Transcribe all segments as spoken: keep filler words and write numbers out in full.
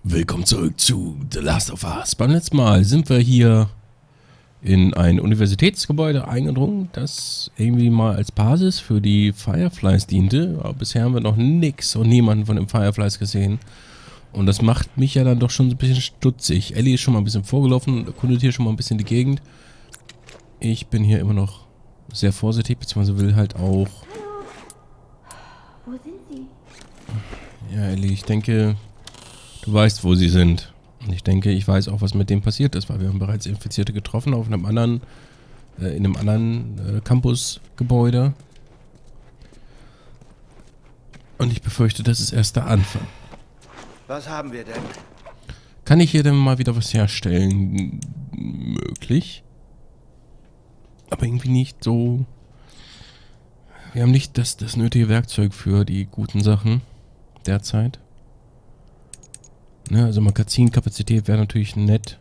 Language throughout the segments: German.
Willkommen zurück zu The Last of Us. Beim letzten Mal sind wir hier in ein Universitätsgebäude eingedrungen, das irgendwie mal als Basis für die Fireflies diente. Aber bisher haben wir noch nix und niemanden von den Fireflies gesehen. Und das macht mich ja dann doch schon so ein bisschen stutzig. Ellie ist schon mal ein bisschen vorgelaufen, erkundet hier schon mal ein bisschen die Gegend. Ich bin hier immer noch sehr vorsichtig, beziehungsweise will halt auch... Wo sind Sie? Ja, Ellie, ich denke... Du weißt, wo sie sind. Und ich denke, ich weiß auch, was mit dem passiert ist, weil wir haben bereits Infizierte getroffen auf einem anderen, äh, in einem anderen äh, Campusgebäude. Und ich befürchte, das ist erst der Anfang. Was haben wir denn? Kann ich hier denn mal wieder was herstellen? Möglich. Aber irgendwie nicht so... Wir haben nicht das, das nötige Werkzeug für die guten Sachen derzeit. Ne, also Magazinkapazität wäre natürlich nett.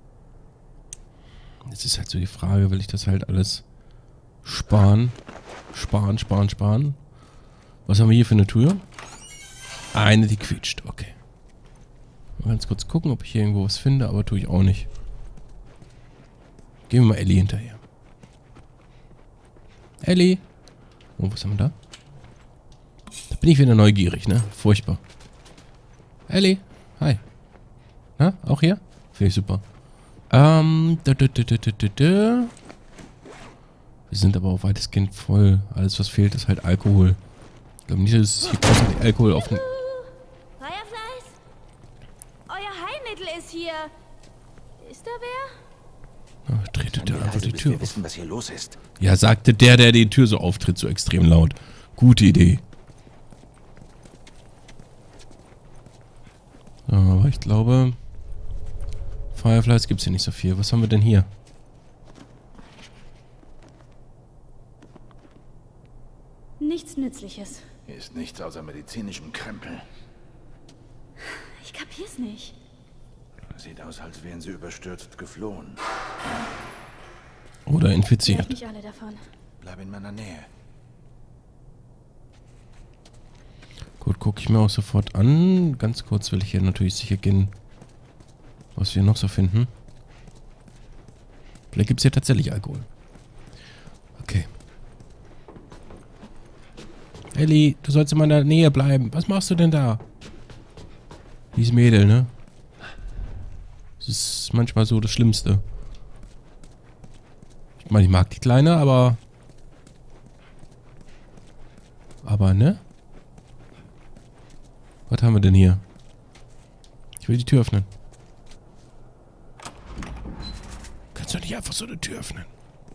Jetzt ist halt so die Frage, will ich das halt alles sparen? Sparen, sparen, sparen. Was haben wir hier für eine Tür? Eine, die quietscht, okay. Mal ganz kurz gucken, ob ich hier irgendwo was finde, aber tue ich auch nicht. Gehen wir mal Ellie hinterher. Ellie! Oh, was haben wir da? Da bin ich wieder neugierig, ne? Furchtbar. Ellie! Hi. Na, auch hier? Finde ich super. Ähm, da, da, da, da, da, da. Wir sind aber auch weitestgehend voll. Alles, was fehlt, ist halt Alkohol. Ich glaube nicht, dass es hier großartig Alkohol auf den... Fireflies? Euer Heilmittel ist hier. Ist da wer? Ach, tretet der einfach Also, die bis Tür wir auf. wissen, was hier los ist. Ja, sagte der, der die Tür so auftritt, so extrem laut. Gute Idee. Aber ich glaube, Fireflies gibt es hier nicht so viel. Was haben wir denn hier? Nichts Nützliches. Hier ist nichts außer medizinischem Krempel. Ich kapier's nicht. Sieht aus, als wären sie überstürzt geflohen. Oder Lehrt infiziert. mich alle davon. Bleib in meiner Nähe. Gut, gucke ich mir auch sofort an. Ganz kurz will ich hier natürlich sicher gehen, was wir noch so finden. Vielleicht gibt es hier tatsächlich Alkohol. Okay. Ellie, du sollst in meiner Nähe bleiben. Was machst du denn da? Dieses Mädel, ne? Das ist manchmal so das Schlimmste. Ich meine, ich mag die Kleine, aber... Aber, ne? Was haben wir denn hier? Ich will die Tür öffnen. Kannst du nicht einfach so eine Tür öffnen?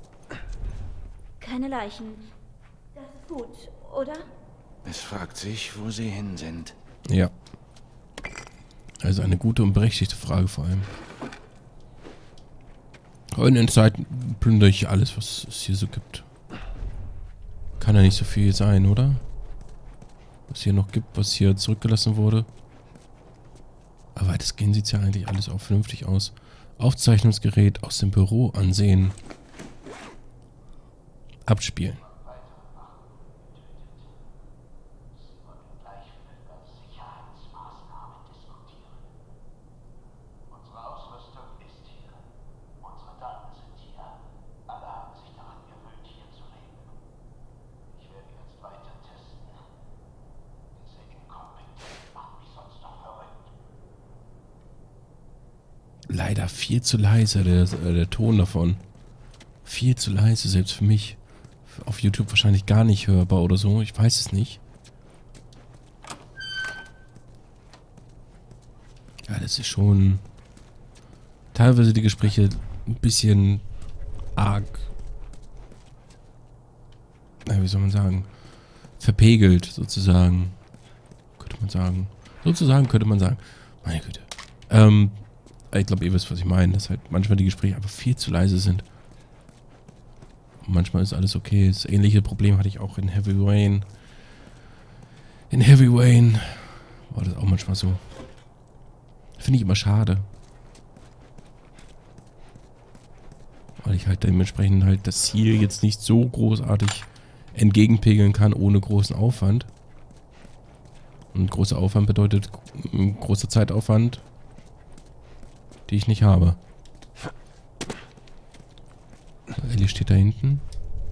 Keine Leichen. Das ist gut, oder? Es fragt sich, wo sie hin sind. Ja. Also eine gute und berechtigte Frage vor allem. Aber in der Zeit plündere ich alles, was es hier so gibt. Kann ja nicht so viel sein, oder? Was hier noch gibt, was hier zurückgelassen wurde. Aber weitestgehend sieht es ja eigentlich alles auch vernünftig aus. Aufzeichnungsgerät aus dem Büro ansehen. Abspielen. Leider viel zu leise, der, äh, der Ton davon. Viel zu leise, selbst für mich. Auf YouTube wahrscheinlich gar nicht hörbar oder so. Ich weiß es nicht. Ja, das ist schon... Teilweise die Gespräche ein bisschen arg... Na, wie soll man sagen? Verpegelt, sozusagen. Könnte man sagen. Sozusagen könnte man sagen. Meine Güte. Ähm... Ich glaube, ihr wisst, was ich meine, dass halt manchmal die Gespräche einfach viel zu leise sind. Und manchmal ist alles okay. Das ähnliche Problem hatte ich auch in Heavy Rain. In Heavy Rain war das auch manchmal so. Finde ich immer schade. Weil ich halt dementsprechend halt das Ziel jetzt nicht so großartig entgegenpegeln kann, ohne großen Aufwand. Und großer Aufwand bedeutet großer Zeitaufwand. die ich nicht habe. Ellie steht da hinten.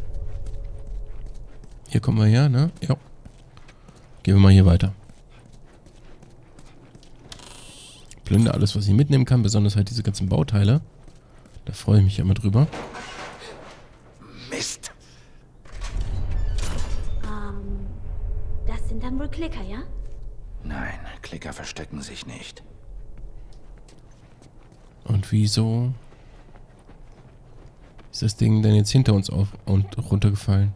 Hier kommen wir her, ne? Ja. Gehen wir mal hier weiter. Plündere alles, was ich mitnehmen kann, besonders halt diese ganzen Bauteile. Da freue ich mich ja immer drüber. Mist! Ähm, das sind dann wohl Klicker, ja? Nein, Klicker verstecken sich nicht. Und wieso ist das Ding denn jetzt hinter uns auf und runtergefallen?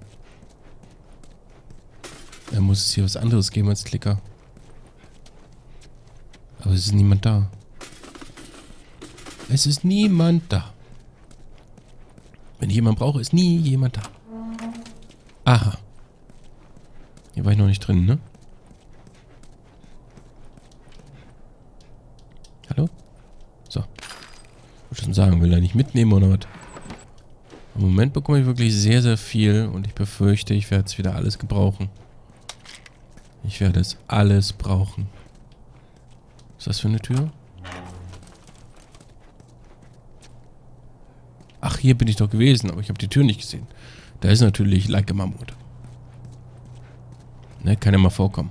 Da muss es hier was anderes geben als Klicker. Aber es ist niemand da. Es ist niemand da. Wenn ich jemanden brauche, ist nie jemand da. Aha. Hier war ich noch nicht drin, ne? Hallo? So. Ich wollte schon sagen, will er nicht mitnehmen oder was? Im Moment bekomme ich wirklich sehr, sehr viel und ich befürchte, ich werde es wieder alles gebrauchen. Ich werde es alles brauchen. Was ist das für eine Tür? Ach, hier bin ich doch gewesen, aber ich habe die Tür nicht gesehen. Da ist natürlich Like a Mammut. Ne, kann ja mal vorkommen.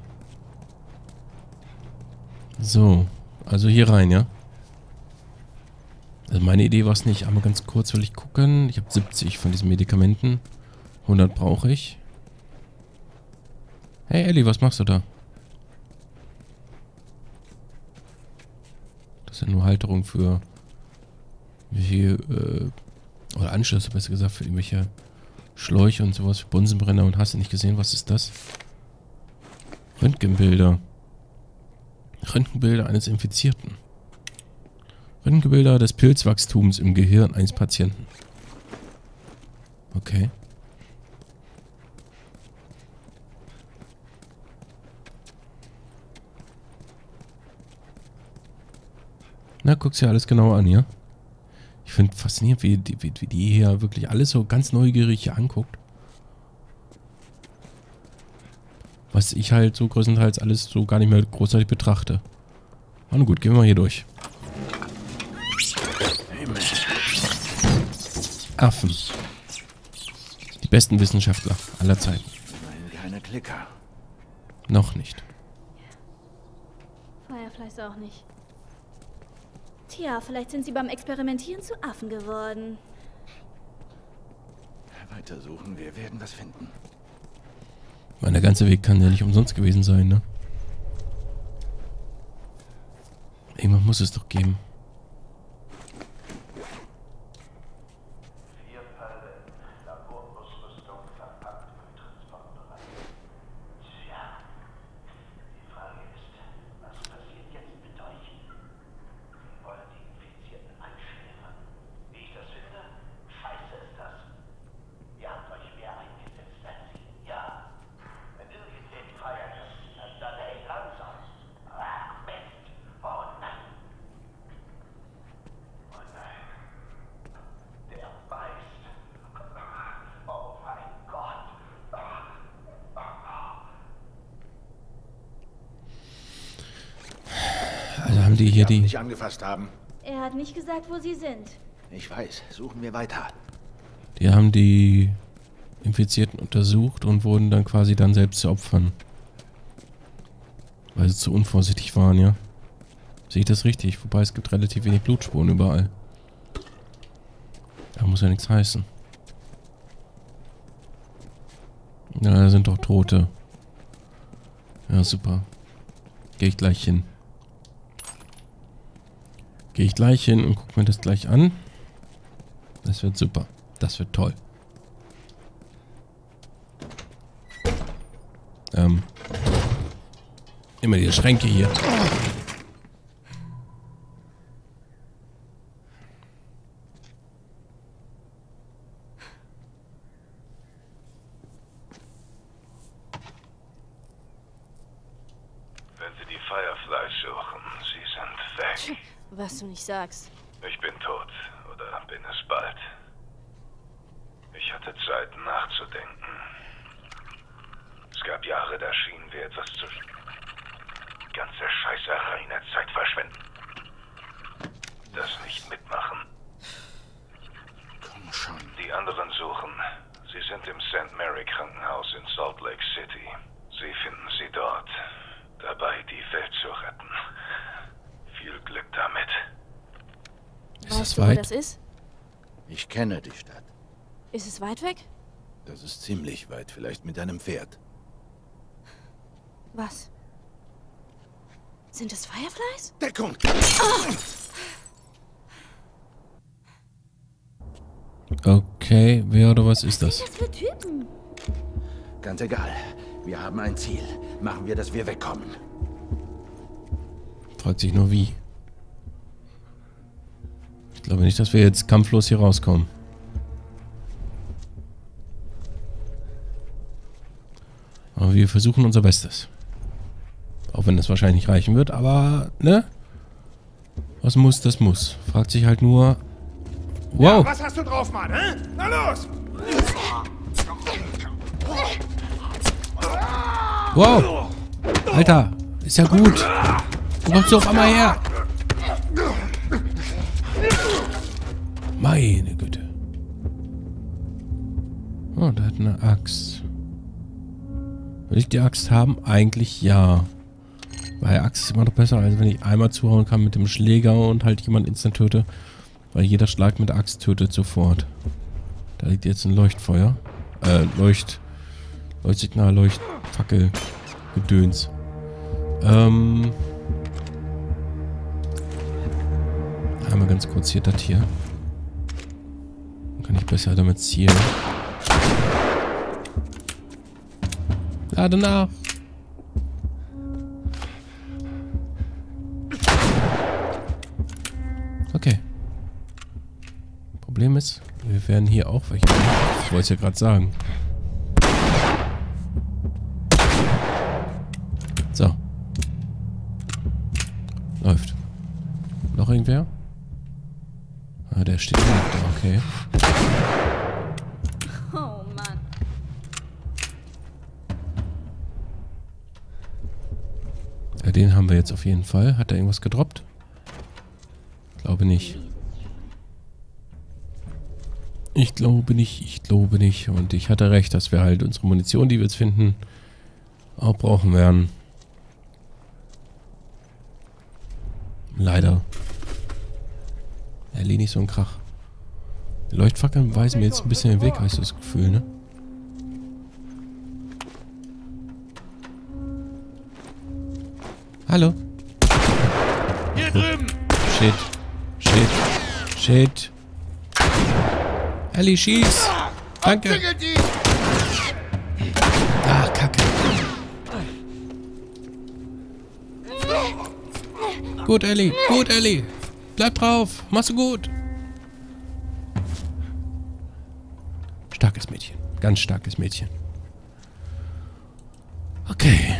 So, also hier rein, ja? Also meine Idee war es nicht. Einmal ganz kurz will ich gucken. Ich habe siebzig von diesen Medikamenten. hundert brauche ich. Hey Ellie, was machst du da? Das sind nur Halterungen für wie äh, oder Anschlüsse, besser gesagt, für irgendwelche Schläuche und sowas, für Bunsenbrenner und hast du nicht gesehen, was ist das? Röntgenbilder. Röntgenbilder eines Infizierten. Röntgenbilder des Pilzwachstums im Gehirn eines Patienten. Okay. Na, guck's dir alles genau an, ja? Ich finde faszinierend, wie die, wie, wie die hier wirklich alles so ganz neugierig hier anguckt. Was ich halt so größtenteils alles so gar nicht mehr großartig betrachte. Na gut, gehen wir mal hier durch. Affen. Die besten Wissenschaftler aller Zeiten. Immerhin keine Klicker. Noch nicht. Fireflies auch nicht. Tja, vielleicht sind sie beim Experimentieren zu Affen geworden. Weitersuchen, wir werden was finden. Mein, der ganze Weg kann ja nicht umsonst gewesen sein, ne? Irgendwann muss es doch geben. Haben die hier die... nicht angefasst haben. Er hat nicht gesagt, wo sie sind. Ich weiß. Suchen wir weiter. Die haben die Infizierten untersucht und wurden dann quasi dann selbst zu Opfern. Weil sie zu unvorsichtig waren, ja. Sehe ich das richtig? Wobei es gibt relativ wenig Blutspuren überall. Da muss ja nichts heißen. Ja, da sind doch Tote. Ja, super. Gehe ich gleich hin. Gehe ich gleich hin und gucke mir das gleich an. Das wird super. Das wird toll. Ähm. Immer diese Schränke hier. Wenn Sie die Fireflies suchen, sie sind weg. Was du nicht sagst. Ich bin tot, oder bin es bald. Ich hatte Zeit nachzudenken. Es gab Jahre, da schienen wir etwas zu... Ganze Scheißerei in der Zeit verschwenden. Das nicht Weißt du, weit? wo das ist? Ich kenne die Stadt. Ist es weit weg? Das ist ziemlich weit, vielleicht mit einem Pferd. Was? Sind es Fireflies? Deckung! Okay, wer oder was ist das? Was sind das für Typen? Ganz egal. Wir haben ein Ziel. Machen wir, dass wir wegkommen. Fragt sich nur wie. Ich glaube nicht, dass wir jetzt kampflos hier rauskommen. Aber wir versuchen unser Bestes. Auch wenn das wahrscheinlich nicht reichen wird, aber, ne? Was muss, das muss. Fragt sich halt nur... Wow! Ja, was hast du drauf, Mann? Hä? Na los! Wow! Alter, ist ja gut. Wo kommst du auf einmal her? Meine Güte. Oh, da hat eine Axt. Will ich die Axt haben? Eigentlich ja. Weil Axt ist immer noch besser, als wenn ich einmal zuhauen kann mit dem Schläger und halt jemand instant töte. Weil jeder Schlag mit der Axt tötet sofort. Da liegt jetzt ein Leuchtfeuer. Äh, Leucht... Leuchtsignal, Leuchtfackel, Gedöns. Ähm... Einmal ganz kurz hier das hier. Dann kann ich besser damit zielen. Lade nach! Okay. Problem ist, wir werden hier auch welche. Ich wollte es ja gerade sagen. So. Läuft. Noch irgendwer? Ah, der steht da. Okay. Oh Mann. Ja, den haben wir jetzt auf jeden Fall. Hat er irgendwas gedroppt? Glaube nicht. Ich glaube nicht, ich glaube nicht. Und ich hatte recht, dass wir halt unsere Munition, die wir jetzt finden, auch brauchen werden. Leider. Ellie, nicht so ein Krach. Die Leuchtfackeln weisen mir jetzt ein bisschen den Weg, habe ich so das Gefühl, ne? Hallo? Hier drüben! Shit. Shit. Shit. Ellie, schieß! Danke! Ach, Kacke. Gut, Ellie. Gut, Ellie. Bleib drauf. Machst du gut. Starkes Mädchen. Ganz starkes Mädchen. Okay.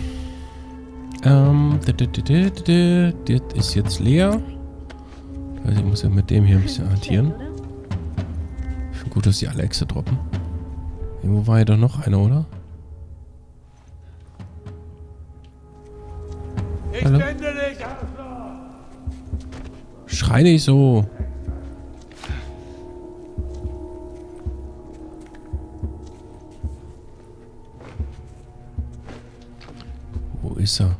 Ähm. Das ist jetzt leer. Also ich muss ja mit dem hier ein bisschen hantieren. Ich finde gut, dass die alle Echse droppen. Irgendwo war ja doch noch einer, oder? Ich Hallo? finde dich, Arschloch! Schrei nicht so. Wo ist er?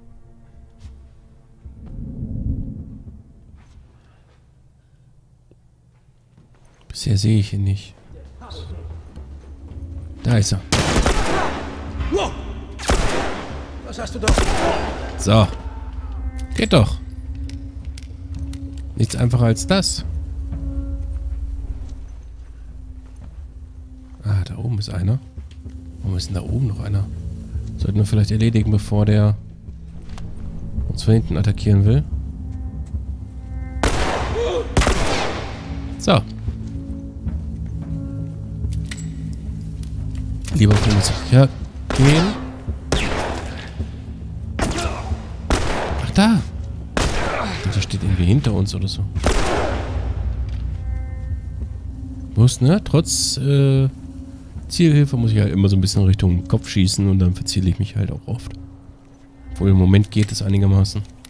Bisher sehe ich ihn nicht. Da ist er. Was hast du da? So. Geht doch. Nichts einfacher als das. Ah, da oben ist einer. Warum ist denn da oben noch einer? Sollten wir vielleicht erledigen, bevor der uns von hinten attackieren will. So. Lieber von uns sicher gehen. Ach, da. Da steht irgendwie hinter uns oder so. Muss, ne? Trotz äh, Zielhilfe muss ich halt immer so ein bisschen Richtung Kopf schießen und dann verziele ich mich halt auch oft. Obwohl im Moment geht es einigermaßen.